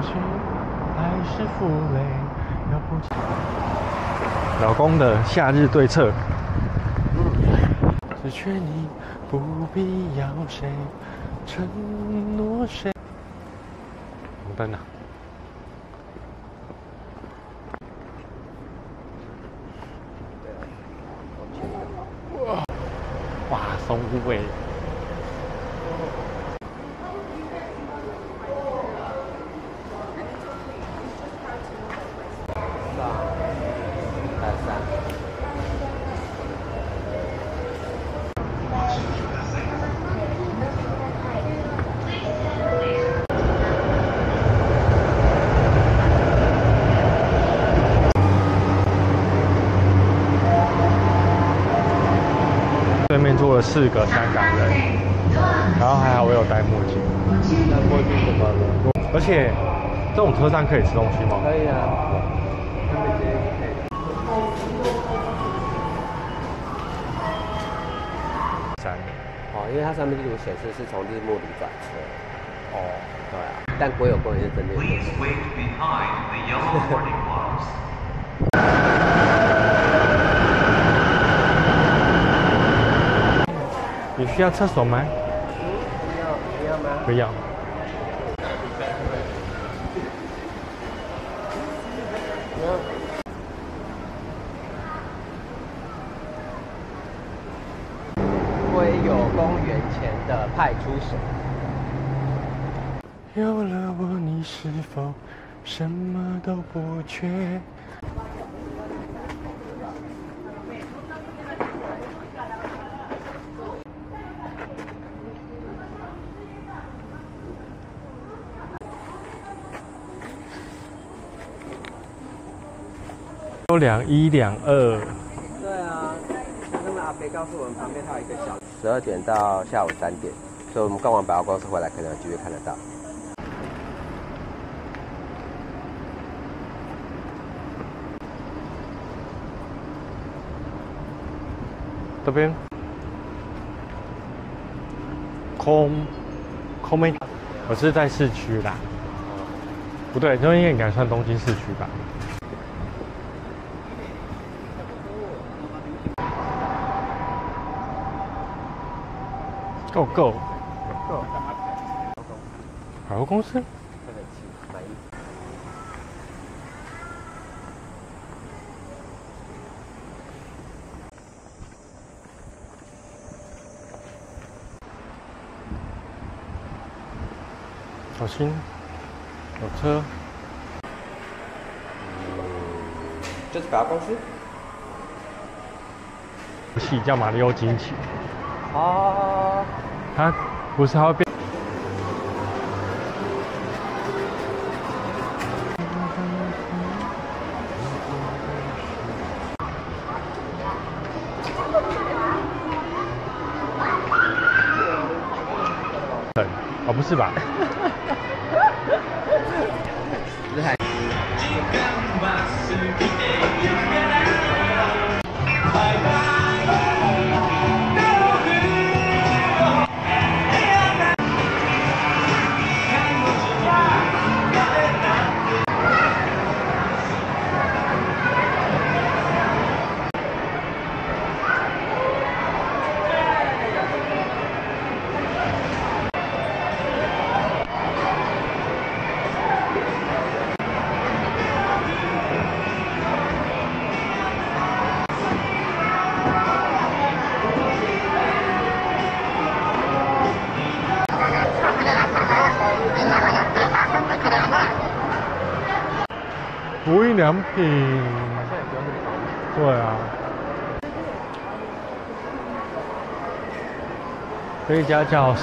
是还是负累，要不起。老公的夏日对策。只劝你不必要谁承诺谁。红灯啊！哇，松屋哎！对面坐了4个香港人，然后还好我有戴墨镜。 戴墨镜怎么了？ 而且这种车上可以吃东西吗？ 可以啊，他们这可以。哦，因为它上面就有显示是从日暮里转车。哦，对啊，但国有公园是真的有。 你需要厕所吗？ 不要吗？ 不要。 龟有公园前的派出所。 有了我，你是否什么都不缺？都21、22。 对啊，他们阿北告诉我们旁边还有1个小时，12点到下午3点，所以我们逛完百货公司回来，可能有机会看得到。 这边空没，我是在市区啦。不对，这应该算东京市区吧。Go！ 百货公司？小心，有车。 这是百货公司。 游戏叫马里奥惊奇。 哦。 它不是它会变。哦，不是吧？无印良品。对啊。这一家叫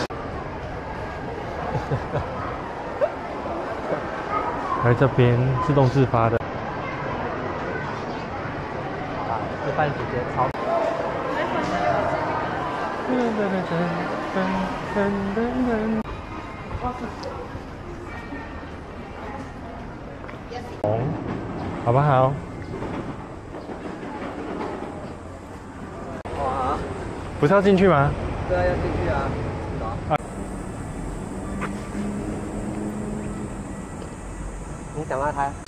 来这边自动自发的。 吃饭时间超。 好不好？ 哇！ 不是要进去吗？ 对啊，要进去啊。走。 你讲到他。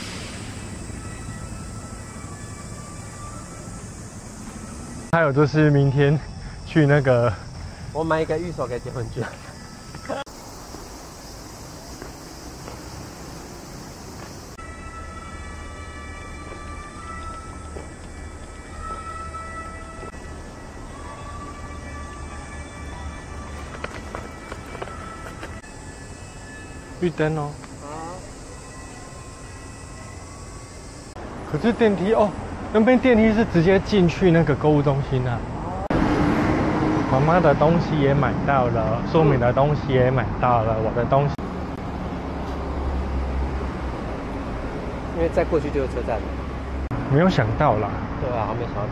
还有就是明天去那个， 我买一个预售给结婚券。 绿灯哦。 啊。 可是电梯哦，那边电梯是直接进去那个购物中心啊。妈妈的东西也买到了，素敏的东西也买到了，我的东西。 因为再过去就是车站了。 没有想到啦。 对啊，还没想到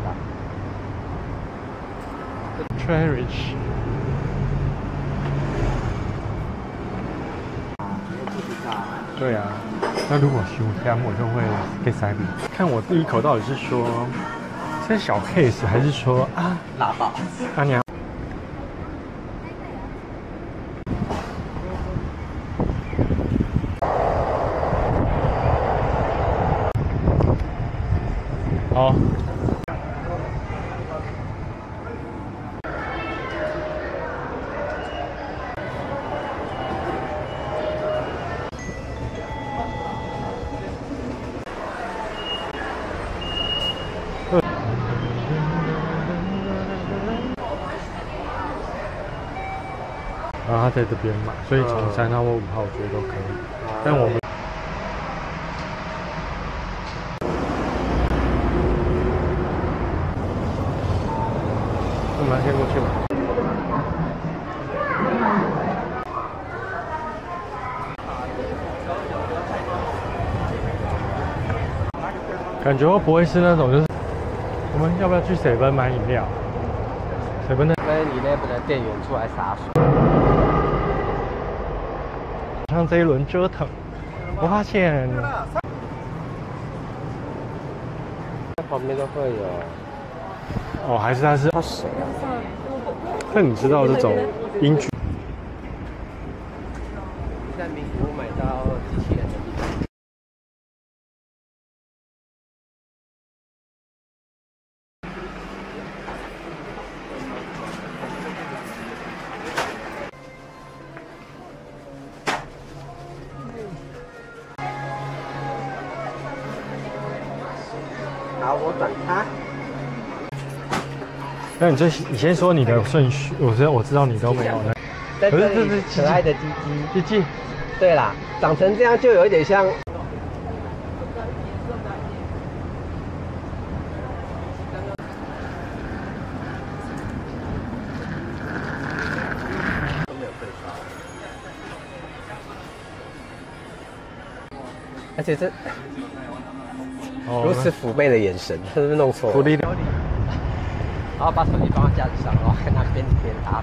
这样大。 Cherish。对啊，那如果休天我就会给塞比。看我第一口到底是说这是小 case 还是说啊拉爆？ 阿娘。好。然后他在这边买，所以从3号或5号我觉得都可以。但我们先过去吧。感觉会不会是那种就是我们要不要去7-Eleven买饮料？7-Eleven 的店员出来洒水。 像这一轮折腾，我发现旁边都会有。 哦，还是他是他谁啊？ 那你知道这种英剧？ 在名古屋买到机器人的地方。好，我转他。 那你先说你的顺序，我知道你都没有的。 可是这是可爱的鸡鸡。对啦，长成这样就有一点像。都没有退烧。而且这如此妩媚的眼神，他是不是弄错了？然后把手机放在架子上，然后看他边打。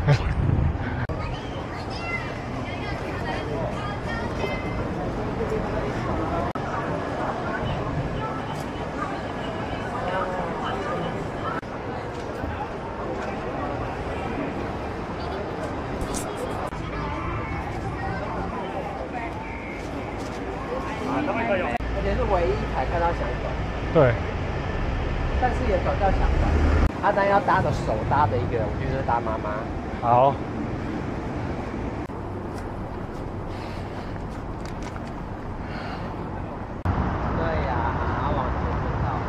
而且是唯一一台看到想走。对。但是也走到想走。阿丹要搭的手搭的一个人，我就是搭妈妈。 好。 对呀，然后往前就到。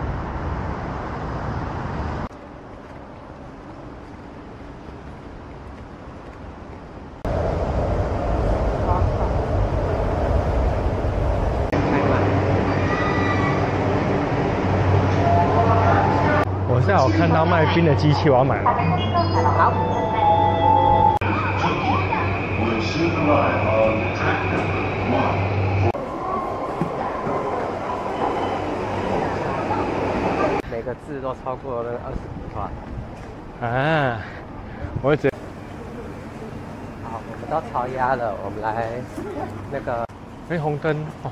我下午看到卖冰的机器，我要买了。 好。每个字都超过了20几块。 啊，我会觉得。 好，我们到潮鸭了，我们来那个。 哎，红灯哦。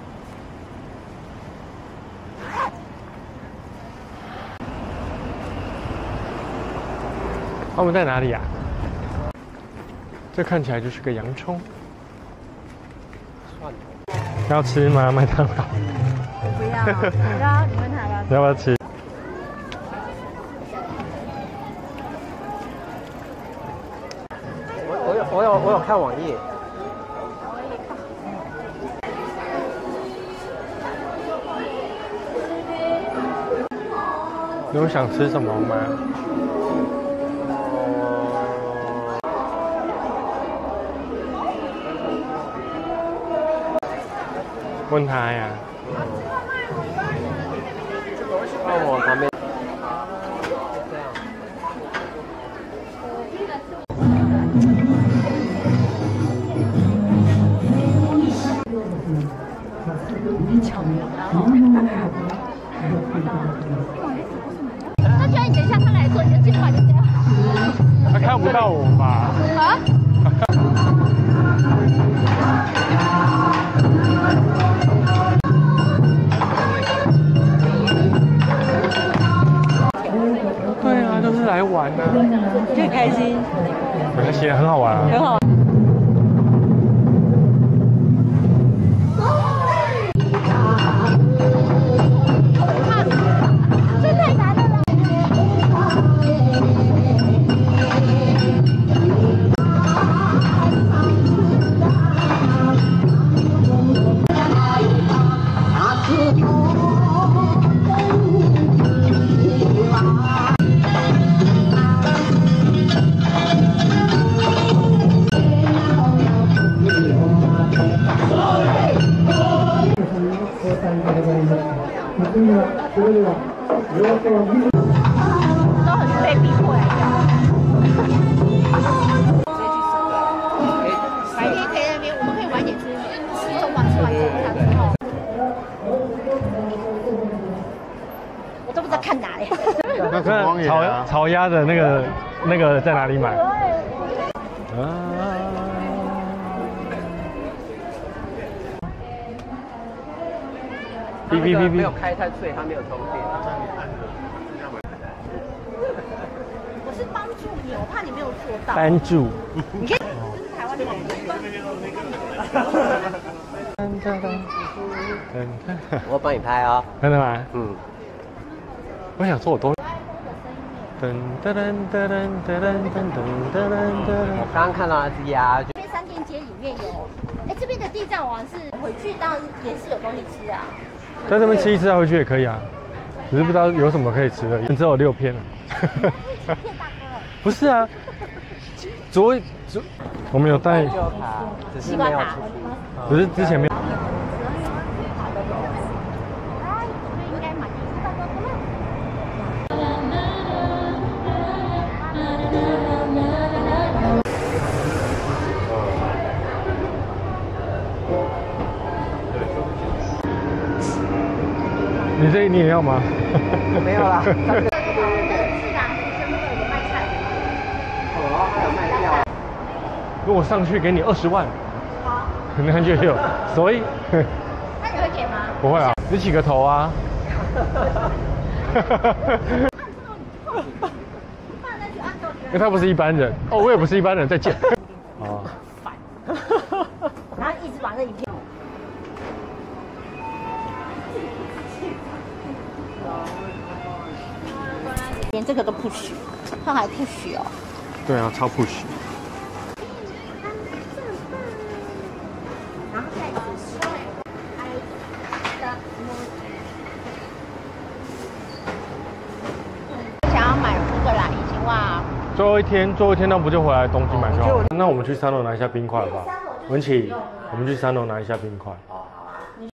他们在哪里呀？这看起来就是个洋葱。 蒜头。 要吃吗？麦当劳？ 不要，你问他吧。 要不要吃？ 我有看网页。 你有想吃什么吗？问他呀。 看我旁边。 那就要你等一下他来做，你就进来就这样。 他看不到我吧？ 啊？ 对啊，就是来玩的、啊， 就很开心， 很开心，很好玩啊。 很好。这太难了啦！都很被逼迫来的。白天可以在那边，我们可以晚点吃中晚吃完中餐之后。我都不知道看哪里。 那看炒鸭的那个在哪里买？啊！哔哔哔哔！ 没有开太脆，它没有充电。 我是帮助你，我怕你没有做到。 帮助。 你可以，这是台湾的广告。我帮你拍啊。 真的吗？ 嗯。 我想说我都。噔噔噔噔噔噔噔噔噔噔。 我刚刚看到那只鸭。 这边三店街里面有，哎，这边的地藏王是回去当然也是有东西吃啊。 在这边吃一吃，回去也可以啊，只是不知道有什么可以吃而已。只有6片了。不是啊，我们有带只是没有出去。 不是之前没有。你也要吗？ 没有啦。 如果上去给你20万，好，可能就有，所以。 那你会给吗？ 不会啊，你起个头啊。因为他不是一般人，哦，我也不是一般人，再见。哦。 烦。然后一直往那影片。连这个都不许，他还不许哦。 对啊，超不许。 然后再想要买乌克兰已经哇。 最后一天那不就回来东京买就好了？那我们去3楼拿一下冰块吧。文琪，我们去3楼拿一下冰块。